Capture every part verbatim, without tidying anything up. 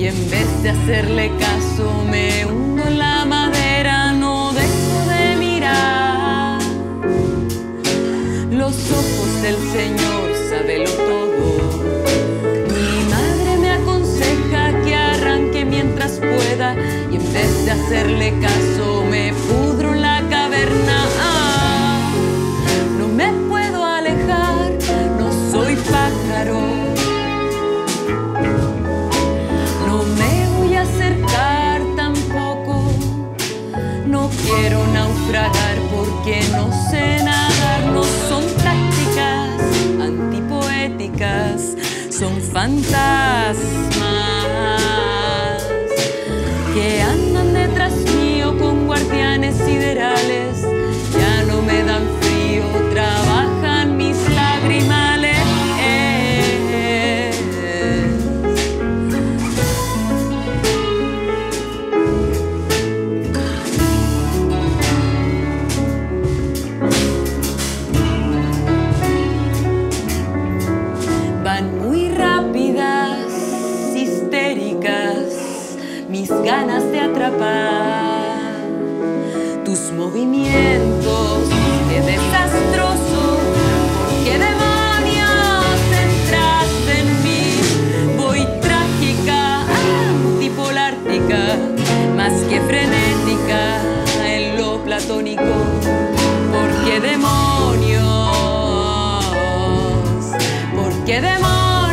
Y en vez de hacerle caso me hundo en la madera, no dejo de mirar. Los ojos del Señor sábelo todo. Mi madre me aconseja que arranque mientras pueda, y en vez de hacerle caso me pudro en la caverna. Ah, no me puedo alejar, no soy pájaro. No me voy a acercar tampoco. No quiero naufragar porque no sé nadar. No son prácticas antipoéticas, son fantasmas que andan detrás mío con guardianes siderales. Ya no me dan frío, trabajan mis lagrimales. Van muy rápidas, histéricas, mis ganas de atrapar tus movimientos. ¡Qué desastroso! ¿Por qué demonios entraste en mí? Voy trágica, antipolártica, más que frenética en lo platónico. ¿Por qué demonios? ¿Por qué demonios?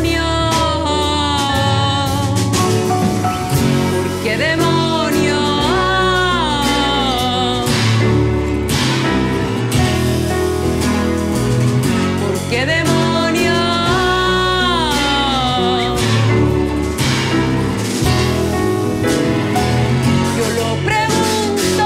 ¿Por qué demonios? ¿Por qué demonios? Yo lo pregunto.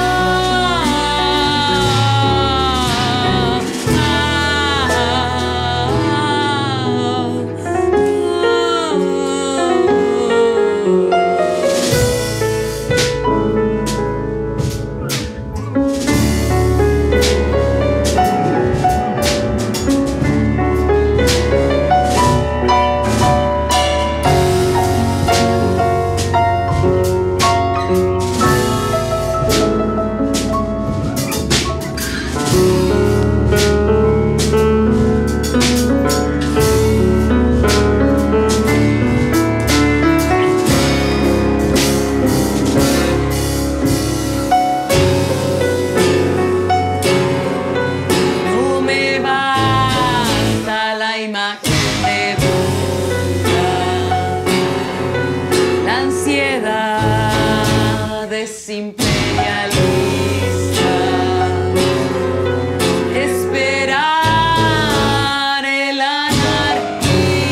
Imperialista, esperar el anarquista,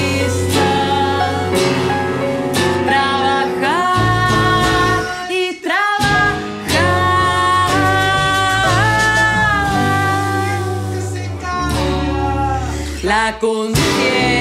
trabajar y trabajar. La conciencia